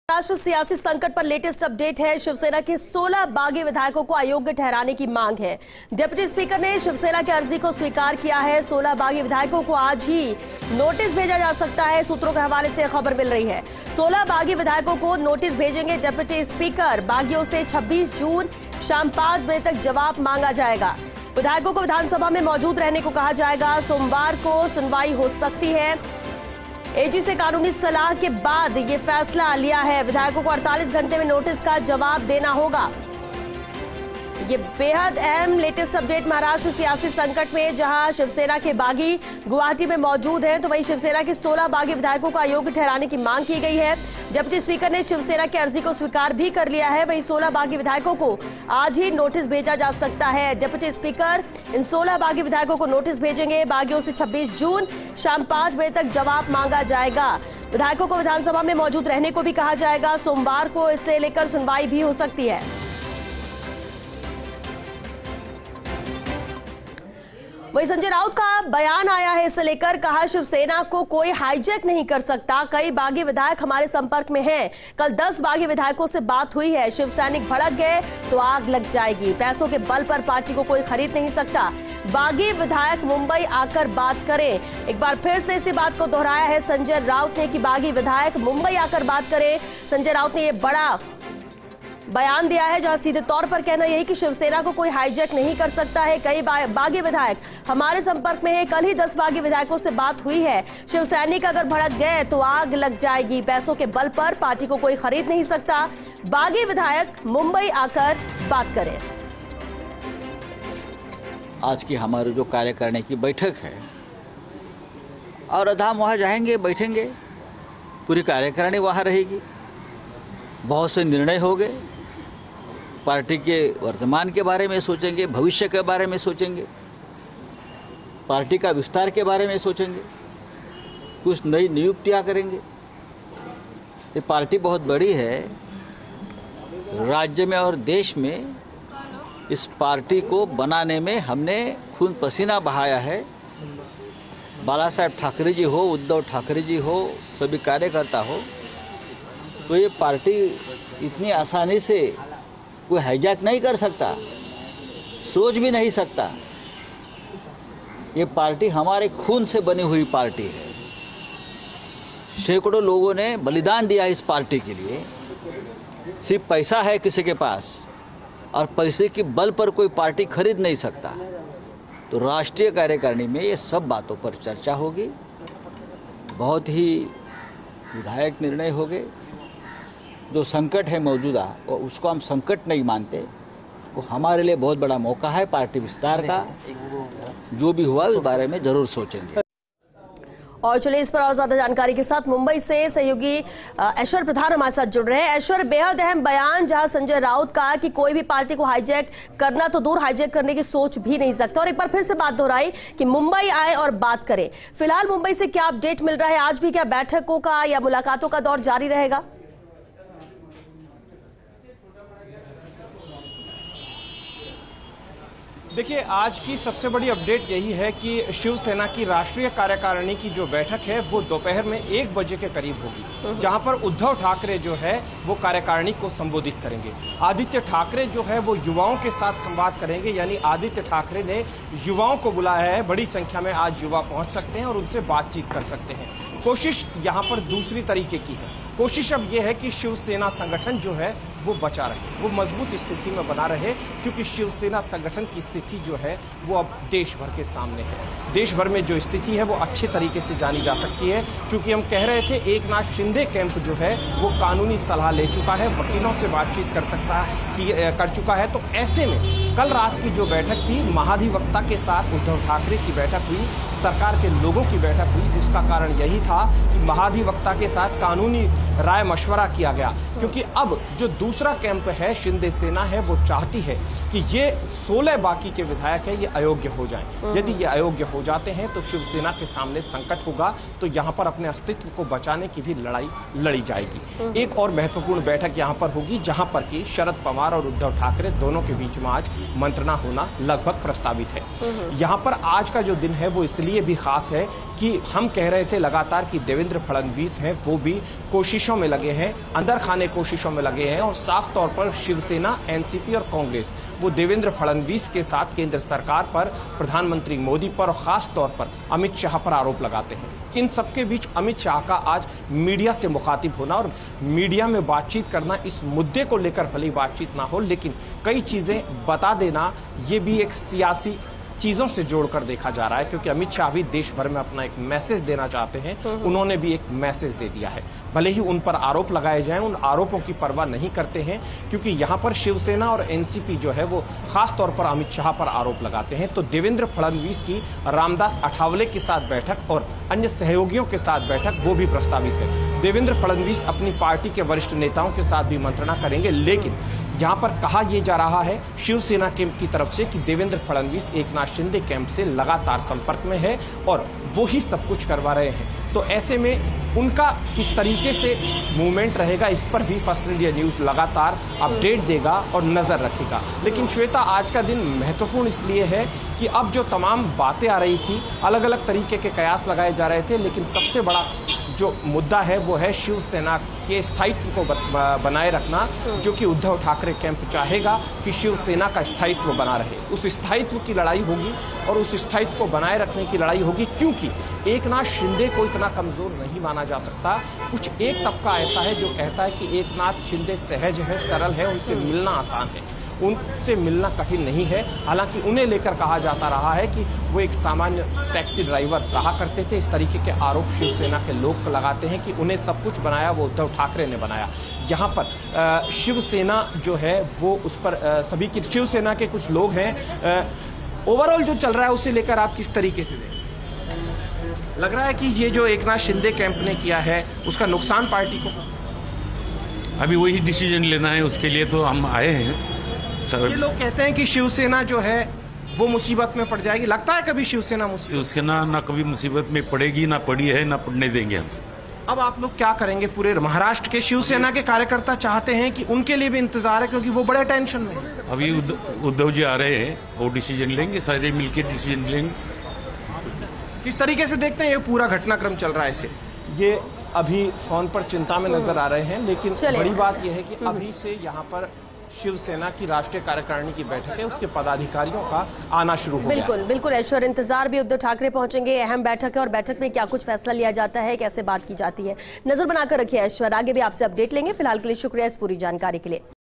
महाराष्ट्र सियासी संकट पर लेटेस्ट अपडेट है। शिवसेना के 16 बागी विधायकों को अयोग्य ठहराने की मांग है। डिप्टी स्पीकर ने शिवसेना की अर्जी को स्वीकार किया है। 16 बागी विधायकों को आज ही नोटिस भेजा जा सकता है। सूत्रों के हवाले से खबर मिल रही है। 16 बागी विधायकों को नोटिस भेजेंगे डिप्टी स्पीकर। बागियों से 26 जून शाम 5 बजे तक जवाब मांगा जाएगा। विधायकों को विधानसभा में मौजूद रहने को कहा जाएगा। सोमवार को सुनवाई हो सकती है। एजी से कानूनी सलाह के बाद ये फैसला लिया है। विधायकों को 48 घंटे में नोटिस का जवाब देना होगा। ये बेहद अहम लेटेस्ट अपडेट महाराष्ट्र सियासी संकट में, जहां शिवसेना के बागी गुवाहाटी में मौजूद हैं, तो वहीं शिवसेना के 16 बागी विधायकों को अयोग्य ठहराने की मांग की गई है। डिप्टी स्पीकर ने शिवसेना की अर्जी को स्वीकार भी कर लिया है। वहीं 16 बागी विधायकों को आज ही नोटिस भेजा जा सकता है। डिप्टी स्पीकर इन 16 बागी विधायकों को नोटिस भेजेंगे। बागियों से 26 जून शाम 5 बजे तक जवाब मांगा जाएगा। विधायकों को विधानसभा में मौजूद रहने को भी कहा जाएगा। सोमवार को इसे लेकर सुनवाई भी हो सकती है। वहीं संजय राउत का बयान आया है इसे लेकर। कहा, शिवसेना को कोई हाईजैक नहीं कर सकता। कई बागी विधायक हमारे संपर्क में हैं। कल 10 बागी विधायकों से बात हुई है। शिव सैनिक भड़क गए तो आग लग जाएगी। पैसों के बल पर पार्टी को कोई खरीद नहीं सकता। बागी विधायक मुंबई आकर बात करें। एक बार फिर से इसी बात को दोहराया है संजय राउत ने कि बागी विधायक मुंबई आकर बात करें। संजय राउत ने यह बड़ा बयान दिया है, जहां सीधे तौर पर कहना यही कि शिवसेना को कोई हाईजैक नहीं कर सकता है। कई बागी विधायक हमारे संपर्क में है। कल ही 10 बागी विधायकों से बात हुई है। शिव सैनिक अगर भड़क गए तो आग लग जाएगी। पैसों के बल पर पार्टी को कोई खरीद नहीं सकता। बागी विधायक मुंबई आकर बात करें। आज की हमारी जो कार्यकारिणी की बैठक है, और अधाम वहाँ जाएंगे, बैठेंगे, पूरी कार्यकारिणी वहाँ रहेगी। बहुत से निर्णय होंगे। पार्टी के वर्तमान के बारे में सोचेंगे, भविष्य के बारे में सोचेंगे, पार्टी का विस्तार के बारे में सोचेंगे, कुछ नई नियुक्तियां करेंगे। ये पार्टी बहुत बड़ी है राज्य में और देश में। इस पार्टी को बनाने में हमने खून पसीना बहाया है। बाला साहेब ठाकरे जी हो, उद्धव ठाकरे जी हो, सभी कार्यकर्ता हो, तो ये पार्टी इतनी आसानी से कोई हाईजैक नहीं कर सकता, सोच भी नहीं सकता। ये पार्टी हमारे खून से बनी हुई पार्टी है। सैकड़ों लोगों ने बलिदान दिया इस पार्टी के लिए। सिर्फ पैसा है किसी के पास, और पैसे के बल पर कोई पार्टी खरीद नहीं सकता। तो राष्ट्रीय कार्यकारिणी में ये सब बातों पर चर्चा होगी। बहुत ही विधायक निर्णय होंगे। जो संकट है मौजूदा, और उसको हम संकट नहीं मानते। वो हमारे लिए बहुत बड़ा मौका है पार्टी विस्तार का। जो भी हुआ उस बारे में जरूर सोचेंगे। और चलिए इस पर और ज्यादा जानकारी के साथ मुंबई से सहयोगी ऐश्वर्य प्रधान हमारे साथ जुड़ रहे हैं। ऐश्वर्य, बेहद अहम बयान, जहां संजय राउत कहा कि कोई भी पार्टी को हाईजैक करना तो दूर, हाईजैक करने की सोच भी नहीं सकता। और एक बार फिर से बात दोहराई कि मुंबई आए और बात करें। फिलहाल मुंबई से क्या अपडेट मिल रहा है? आज भी क्या बैठकों का या मुलाकातों का दौर जारी रहेगा? देखिए, आज की सबसे बड़ी अपडेट यही है कि शिवसेना की राष्ट्रीय कार्यकारिणी की जो बैठक है वो दोपहर में 1 बजे के करीब होगी, जहां पर उद्धव ठाकरे जो है वो कार्यकारिणी को संबोधित करेंगे। आदित्य ठाकरे जो है वो युवाओं के साथ संवाद करेंगे। यानी आदित्य ठाकरे ने युवाओं को बुलाया है। बड़ी संख्या में आज युवा पहुंच सकते हैं और उनसे बातचीत कर सकते हैं। कोशिश यहाँ पर दूसरी तरीके की है। कोशिश अब यह है कि शिवसेना संगठन जो है वो बचा रहे, वो मजबूत स्थिति में बना रहे, क्योंकि शिवसेना संगठन की स्थिति जो है वो अब देश भर के सामने है। देश भर में जो स्थिति है वो अच्छे तरीके से जानी जा सकती है। क्योंकि हम कह रहे थे, एकनाथ शिंदे कैंप जो है वो कानूनी सलाह ले चुका है, वकीलों से बातचीत कर चुका है। तो ऐसे में कल रात की जो बैठक थी, महाधिवक्ता के साथ उद्धव ठाकरे की बैठक हुई, सरकार के लोगों की बैठक हुई। उसका कारण यही था कि महाधिवक्ता के साथ कानूनी राय मशवरा किया गया। क्योंकि अब जो दूसरा कैंप है, शिंदे सेना है, वो चाहती है कि ये 16 बाकी के विधायक है ये अयोग्य हो जाएं। यदि ये अयोग्य हो जाते हैं तो शिवसेना के सामने संकट होगा। तो यहाँ पर अपने अस्तित्व को बचाने की भी लड़ाई लड़ी जाएगी। एक और महत्वपूर्ण बैठक यहाँ पर होगी, जहाँ पर कि शरद पवार और उद्धव ठाकरे दोनों के बीच में आज मंत्रणा होना लगभग प्रस्तावित है। यहाँ पर आज का जो दिन है वो इसलिए लिए भी खास है कि हम कह रहे थे लगातार कि देवेंद्र फडणवीस हैं वो भी कोशिशों में लगे हैं, अंदर खाने कोशिशों में लगे हैं और साफ तौर पर शिवसेना, एनसीपी और कांग्रेस वो देवेंद्र फडणवीस के साथ केंद्र सरकार पर, प्रधानमंत्री मोदी पर और खास तौर पर अमित शाह पर आरोप लगाते हैं। इन सबके बीच अमित शाह का आज मीडिया से मुखातिब होना और मीडिया में बातचीत करना, इस मुद्दे को लेकर भले ही बातचीत ना हो लेकिन कई चीजें बता देना, ये भी एक सियासी चीजों से जोड़कर देखा जा रहा है, क्योंकि अमित शाह भी देश भर में अपना एक मैसेज देना चाहते हैं। उन्होंने भी एक मैसेज दे दिया है, भले ही उन पर आरोप लगाए जाएं, उन आरोपों की परवाह नहीं करते हैं, क्योंकि यहां पर शिवसेना और एनसीपी जो है वो खास तौर पर अमित शाह पर आरोप लगाते हैं। तो देवेंद्र फडणवीस की रामदास अठावले के साथ बैठक और अन्य सहयोगियों के साथ बैठक वो भी प्रस्तावित है। देवेंद्र फडणवीस अपनी पार्टी के वरिष्ठ नेताओं के साथ भी मंत्रणा करेंगे, लेकिन यहाँ पर कहा यह जा रहा है शिवसेना कैंप की तरफ से कि देवेंद्र फडणवीस एकनाथ शिंदे कैंप से लगातार संपर्क में है और वो ही सब कुछ करवा रहे हैं। तो ऐसे में उनका किस तरीके से मूवमेंट रहेगा, इस पर भी फर्स्ट इंडिया न्यूज़ लगातार अपडेट देगा और नज़र रखेगा। लेकिन श्वेता, आज का दिन महत्वपूर्ण इसलिए है कि अब जो तमाम बातें आ रही थी, अलग अलग तरीके के कयास लगाए जा रहे थे, लेकिन सबसे बड़ा जो मुद्दा है वो है शिवसेना के स्थायित्व को बनाए रखना, जो कि उद्धव ठाकरे कैंप चाहेगा कि शिवसेना का स्थायित्व बना रहे। उस स्थायित्व की लड़ाई होगी और उस स्थायित्व को बनाए रखने की लड़ाई होगी, क्योंकि एकनाथ शिंदे को इतना कमजोर नहीं माना जा सकता। कुछ एक तबका ऐसा है जो कहता है कि एकनाथ शिंदे सहज है, सरल है, उनसे मिलना आसान है, उनसे मिलना कठिन नहीं है। हालांकि उन्हें लेकर कहा जाता रहा है कि वो एक सामान्य टैक्सी ड्राइवर रहा करते थे। इस तरीके के आरोप शिवसेना के लोग लगाते हैं कि उन्हें सब कुछ बनाया वो उद्धव ठाकरे ने बनाया। यहाँ पर शिवसेना जो है वो उस पर सभी की, शिवसेना के कुछ लोग हैं, ओवरऑल जो चल रहा है उसे लेकर आप किस तरीके से देखें? लग रहा है कि ये जो एकनाथ शिंदे कैंप ने किया है उसका नुकसान पार्टी को, अभी वही डिसीजन लेना है, उसके लिए तो हम आए हैं। ये लोग कहते हैं कि शिवसेना जो है वो मुसीबत में पड़ जाएगी। लगता है कभी शिवसेना ना कभी मुसीबत में पड़ेगी, ना पड़ी है, ना पड़ने देंगे हम। अब आप लोग क्या करेंगे? पूरे महाराष्ट्र के शिवसेना के कार्यकर्ता चाहते हैं कि उनके लिए भी इंतजार है, क्योंकि वो बड़े टेंशन में। अभी उद्धव जी आ रहे हैं, वो डिसीजन लेंगे, सारे मिलकर डिसीजन लेंगे। किस तरीके से देखते हैं ये पूरा घटनाक्रम चल रहा है इसे? ये अभी फोन पर चिंता में नजर आ रहे हैं, लेकिन बड़ी बात यह है कि अभी से यहाँ पर शिवसेना की राष्ट्रीय कार्यकारिणी की बैठक है, उसके पदाधिकारियों का आना शुरू हो गया। बिल्कुल ऐश्वर्य, इंतजार भी उद्धव ठाकरे पहुंचेंगे, अहम बैठक है और बैठक में क्या कुछ फैसला लिया जाता है, कैसे बात की जाती है, नजर बनाकर रखिए ऐश्वर्य। आगे भी आपसे अपडेट लेंगे। फिलहाल के लिए शुक्रिया इस पूरी जानकारी के लिए।